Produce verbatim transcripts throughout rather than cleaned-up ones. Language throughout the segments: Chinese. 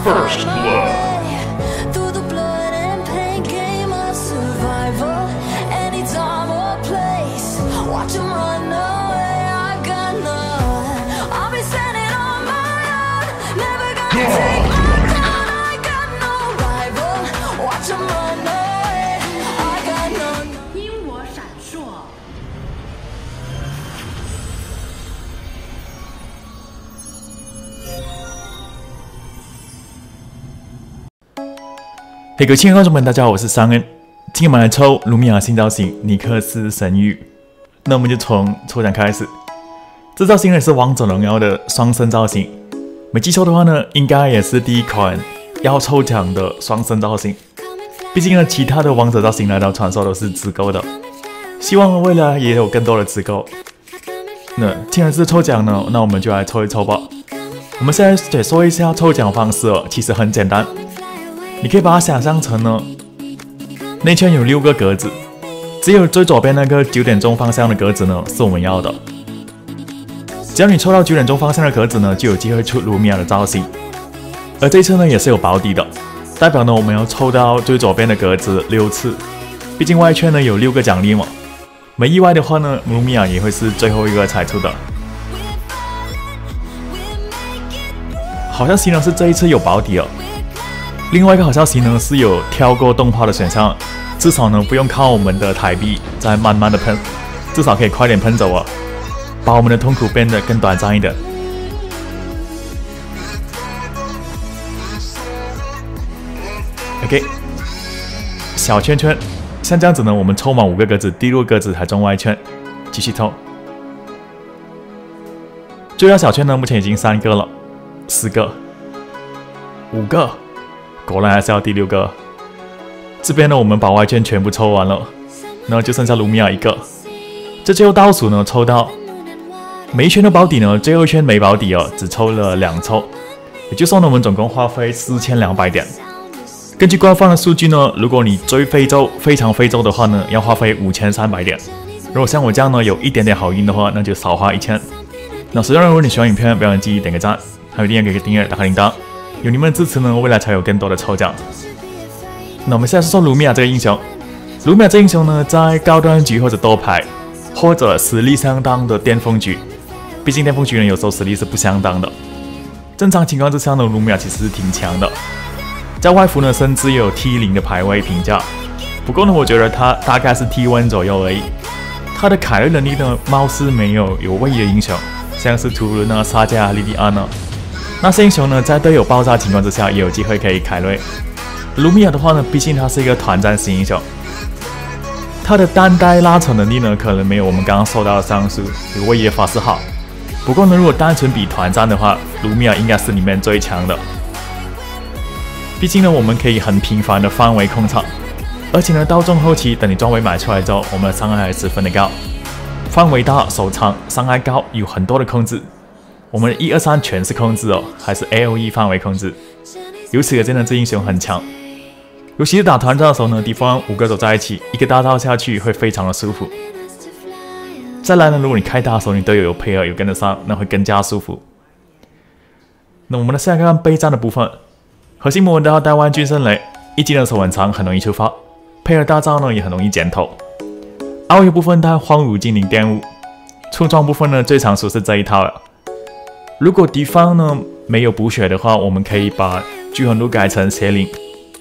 First Blood. Through the blood and pain game of survival. Any time or place, watch 'em run away. I got none. I'll be standing on my own. Never gonna take my crown. I got no rival. Watch 'em run away. I got none. 因我闪烁。 嘿，各位亲爱的观众们，大家好，我是尚恩。今天我们来抽卢米亚新造型尼克斯神谕，那我们就从抽奖开始。这造型呢是王者荣耀的双生造型，没记错的话呢，应该也是第一款要抽奖的双生造型。毕竟呢，其他的王者造型来到传说都是直购的，希望未来也有更多的直购。那既然是抽奖呢，那我们就来抽一抽吧。我们现在解说一下抽奖方式哦，其实很简单。 你可以把它想象成呢，内圈有六个格子，只有最左边那个九点钟方向的格子呢是我们要的。只要你抽到九点钟方向的格子呢，就有机会出卢米亚的造型。而这一次呢也是有保底的，代表呢我们要抽到最左边的格子六次，毕竟外圈呢有六个奖励嘛。没意外的话呢，卢米亚也会是最后一个才出的。好消息呢是这一次有保底了。 另外一个好消息呢，是有跳过动画的选项，至少呢不用靠我们的台币再慢慢的喷，至少可以快点喷走啊，把我们的痛苦变得更短暂一点。OK， 小圈圈，像这样子呢，我们抽满五个格子，第六个格子才中外圈，继续抽。最大小圈呢，目前已经三个了，四个，五个。 果然还是要第六个。这边呢，我们把外圈全部抽完了，然后就剩下卢米亚一个。这最后倒数呢，抽到每一圈都保底呢，最后一圈没保底哦，只抽了两抽，也就是说呢，我们总共花费四千两百点。根据官方的数据呢，如果你追非洲非常非洲的话呢，要花费五千三百点。如果像我这样呢，有一点点好运的话，那就少花一千。那实际上，如果你喜欢影片，不要忘记点个赞，还有一定要给个订阅，打开铃铛。 有你们的支持呢，未来才有更多的抽奖。那我们现在说说卢米亚这个英雄。卢米亚这个英雄呢，在高端局或者多排，或者实力相当的巅峰局，毕竟巅峰局呢有时候实力是不相当的。正常情况之下呢，卢米亚其实是挺强的，在外服呢甚至有 T 零 的排位评价。不过呢，我觉得他大概是 T 一 左右而已。他的凯瑞能力呢，貌似没有有位移的英雄，像是图伦啊、沙加、莉莉安啊。 那些英雄呢，在队友爆炸情况之下，也有机会可以凯瑞。卢米亚的话呢，毕竟他是一个团战型英雄，他的单带拉扯能力呢，可能没有我们刚刚说到的上述有位移的法师好。不过呢，如果单纯比团战的话，卢米亚应该是里面最强的。毕竟呢，我们可以很频繁的范围控场，而且呢，到中后期等你装备买出来之后，我们的伤害还十分的高，范围大、手长、伤害高，有很多的控制。 我们的一二三全是控制哦，还是 A O E 范围控制，由此可见呢，这英雄很强。尤其是打团战的时候呢，敌方五个走在一起，一个大招下去会非常的舒服。再来呢，如果你开大的时候，你队友有配合有跟得上，那会更加舒服。那我们来下看看备战的部分，核心魔文都要带万军圣雷，一技能手很长，很容易触发，配合大招呢也很容易剪头。奥义部分带荒芜精灵玷污，出装部分呢最常出是这一套了。 如果敌方呢没有补血的话，我们可以把聚魂路改成邪灵，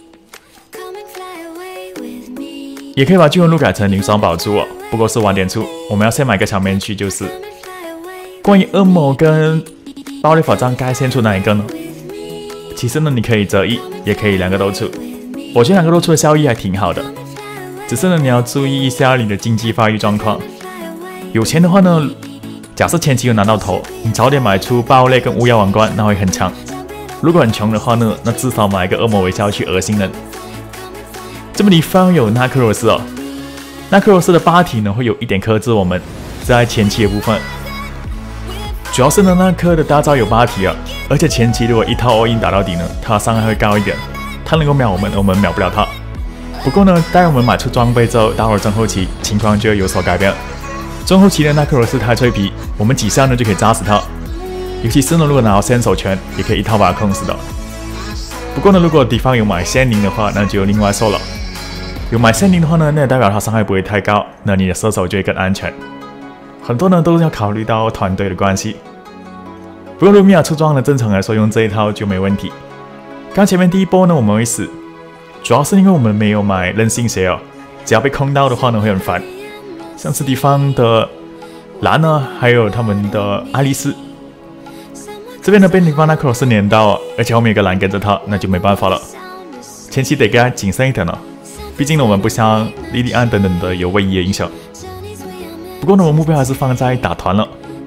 也可以把聚魂路改成灵霜宝珠哦，不过是晚点出，我们要先买个场面去就是。关于恶魔跟暴力法杖该先出哪一个呢？其实呢，你可以择一，也可以两个都出。我觉得两个都出的效益还挺好的，只是呢你要注意一下你的经济发育状况。有钱的话呢。 假设前期有拿到头，你早点买出爆裂跟巫妖王冠，那会很强。如果很穷的话呢，那至少买一个恶魔微笑去恶心人。这么地方有纳克罗斯哦，纳克罗斯的八体呢会有一点克制我们，在前期的部分，主要是呢那颗的大招有八体啊，而且前期如果一套 all in 打到底呢，它伤害会高一点，它能够秒我们，我们秒不了它。不过呢，待我们买出装备之后，到了中后期情况就会有所改变。 中后期的纳克罗斯太脆皮，我们几下呢就可以炸死他。尤其是呢，如果拿到先手拳，也可以一套把他控死的。 不过呢，如果敌方有买限灵的话，那就另外说了。有买限灵的话呢，那代表他伤害不会太高，那你的射手就会更安全。很多呢都要考虑到团队的关系。不过卢米亚出装呢，正常来说用这一套就没问题。刚前面第一波呢我们会死，主要是因为我们没有买韧性鞋哦，只要被控到的话呢会很烦。像是敌方的蓝呢，还有他们的爱丽丝，这边呢被敌方那克罗斯粘到，而且后面有个蓝跟着他，那就没办法了。前期得给他谨慎一点了，毕竟呢我们不像莉莉安等等的有位移的英雄。不过呢，我目标还是放在打团了。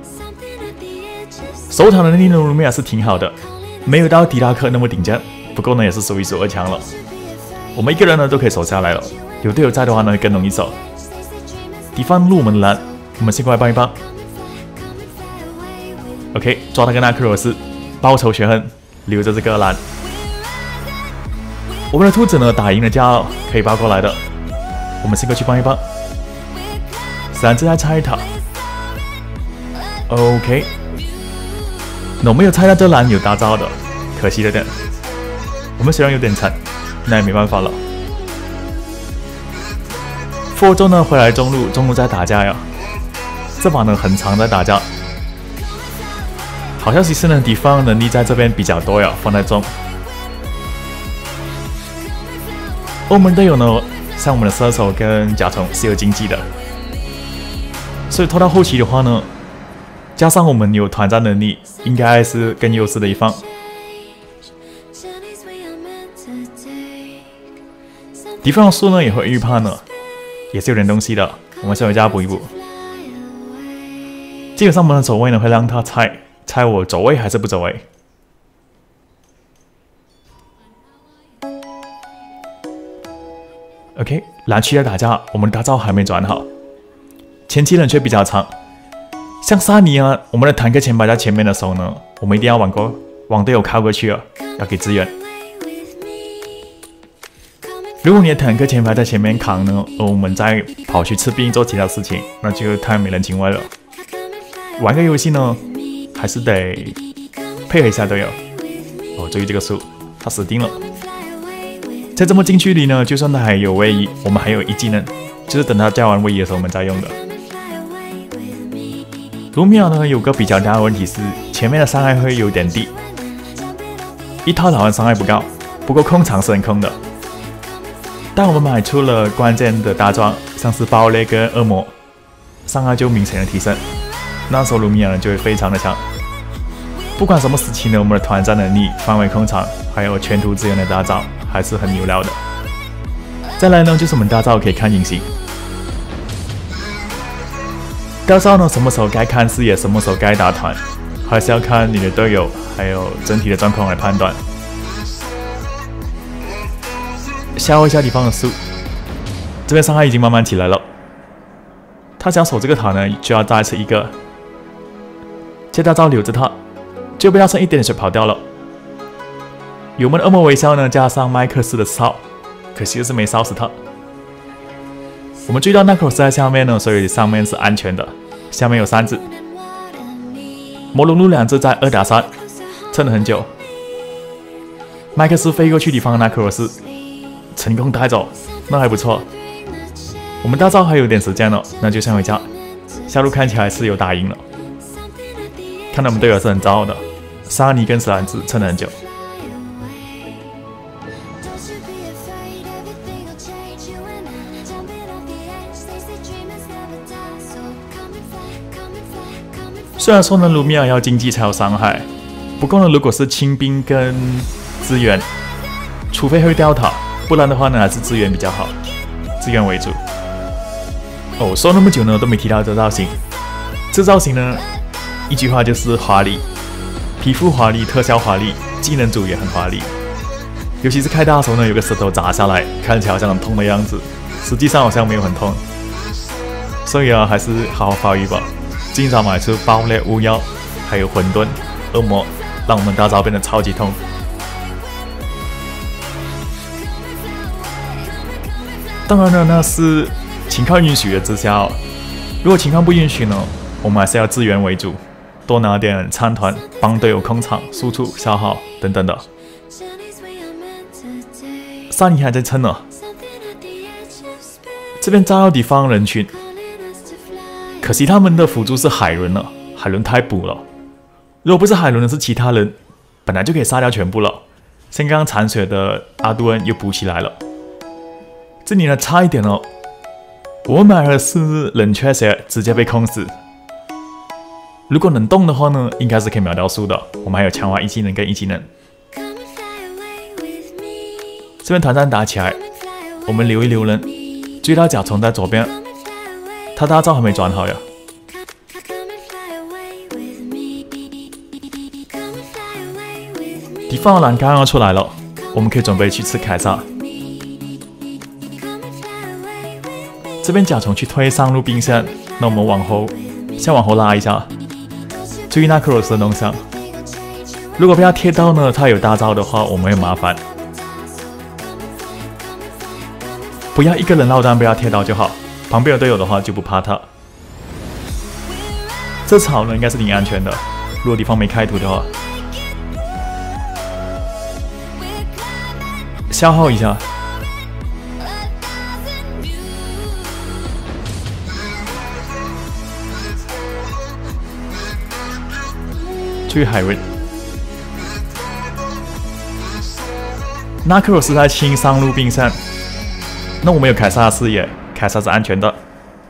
守团的能力呢，卢米亚是挺好的，没有到迪拉克那么顶尖，不过呢也是数一数二强了。我们一个人呢都可以守下来了，有队友在的话呢更容易守。敌方入门蓝，我们先过来帮一帮。OK， 抓他跟那克罗斯，报仇雪恨，留着这个蓝。我们的兔子呢打赢了架，可以包过来的。我们先过去帮一帮。闪之在拆塔 ，OK。那我们有猜到这蓝有大招的，可惜了点。我们虽然有点惨，那也没办法了。佛州呢回来中路，中路在打架呀。这把呢很常在打架。好消息是呢，敌方能力在这边比较多呀，放在中。我们队友呢，像我们的射手跟甲虫是有经济的。所以拖到后期的话呢，加上我们有团战能力，应该是更优势的一方。敌方的树呢也会预判呢，也是有点东西的。我们先回家补一补。基本上我们的走位呢会让他猜猜我走位还是不走位。OK， 蓝区在打架，我们的大招还没转好。前期冷却比较长，像沙尼啊，我们的坦克前排在前面的时候呢，我们一定要往过往队友靠过去啊，要给支援。如果你的坦克前排在前面扛呢，而我们再跑去吃兵做其他事情，那就太没人情味了。玩个游戏呢，还是得配合一下队友。哦，注意这个树，他死定了。在这么近距离呢，就算他还有位移，我们还有一技能，就是等他加完位移的时候我们再用的。卢米亚呢有个比较大的问题是，前面的伤害会有点低，一套好像伤害不高，不过控场是很控的。但我们买出了关键的大装，像是爆裂跟恶魔，伤害就明显的提升。那时候卢米亚呢就会非常的强。不管什么时期呢，我们的团战能力、范围控场，还有全图资源的大招，还是很牛料的。再来呢，就是我们大招可以看隐形。大招呢，什么时候该看视野，什么时候该打团，还是要看你的队友还有整体的状况来判断。消耗一下敌方的速，这边伤害已经慢慢起来了。他想守这个塔呢，就要再吃一个。接大招留着他，就被他剩一点点水跑掉了。有我们的恶魔微笑呢，加上麦克斯的烧，可惜的是没烧死他。我们注意到那克罗斯在下面呢，所以上面是安全的。下面有三只，魔龙路两只在二打三，撑了很久。麦克斯飞过去敌方的那克罗斯，成功带走，那还不错。我们大招还有点时间了，那就先回家。下路看起来是有打赢了，看到我们队友是很糟的，沙尼跟史兰兹撑了很久。虽然说呢，卢米亚要经济才有伤害，不过呢，如果是轻兵跟资源，除非会掉塔，不然的话呢，还是资源比较好，资源为主。哦，说那么久呢，都没提到这造型。这造型呢，一句话就是华丽，皮肤华丽，特效华丽，技能组也很华丽。尤其是开大的时候呢，有个石头砸下来，看起来好像很痛的样子，实际上好像没有很痛。所以啊，还是好好发育吧。今早买出爆裂巫妖，还有混沌恶魔，让我们大招变得超级痛。当然了，那是情况允许的之下哦。如果情况不允许呢，我们还是要资源为主，多拿点参团，帮队友控场、输出、消耗等等的。 三姨还在撑呢。这边炸到敌方人群，可惜他们的辅助是海伦了，海伦太补了。如果不是海伦的是其他人，本来就可以杀掉全部了。像刚刚残血的阿杜恩又补起来了。这里呢差一点哦，我买了是冷却血，直接被控死。如果能动的话呢，应该是可以秒掉树的。我们还有强化一技能跟一技能。这边团战打起来，我们留一留人，追到甲虫在左边，他大招还没转好呀。敌方的栏杆要出来了，我们可以准备去吃凯撒。这边甲虫去推上路兵线，那我们往后先往后拉一下，注意那克罗斯的动向。如果被他贴到呢，他有大招的话，我们会麻烦。不要一个人落单被他贴到就好，旁边有队友的话就不怕他。这草呢应该是挺安全的，如果敌方没开图的话，消耗一下。注意海瑞，纳克罗斯在清上路兵线。那我们有凯撒的视野，凯撒是安全的。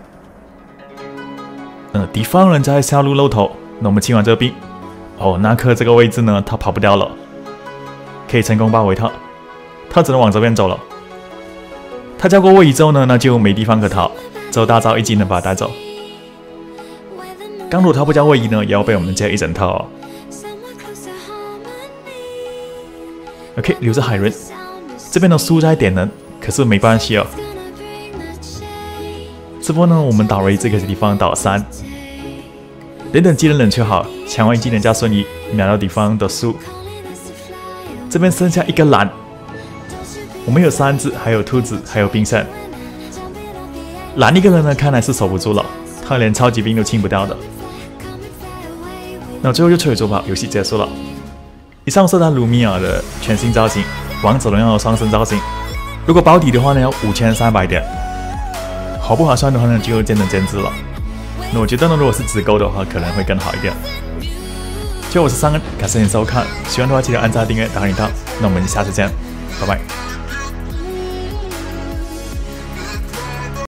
嗯、呃，敌方人在下路露头，那我们清完这个兵。哦，纳克这个位置呢，他跑不掉了，可以成功包围他，他只能往这边走了。他交过位移之后呢，那就没地方可逃，只有大招一技能把他带走。刚如果他不交位移呢，也要被我们接一整套哦。OK， 留着海伦，这边的输在点能。可是没关系哦，这波呢，我们打了这个地方打三，等等技能冷却好，强化技能加瞬移，秒到敌方的树。这边剩下一个蓝，我们有三只，还有兔子，还有冰扇。蓝一个人呢，看来是守不住了，他连超级兵都清不掉的。那最后就吹走吧，游戏结束了。以上是他卢米亚的全新造型，王者荣耀的双生造型。如果保底的话呢，要五千三百点，划不划算的话呢，就见仁见智了。那我觉得呢，如果是直购的话，可能会更好一点。就我是尚恩，感谢你收看，喜欢的话记得按赞、订阅、打开铃铛。那我们下次见，拜拜。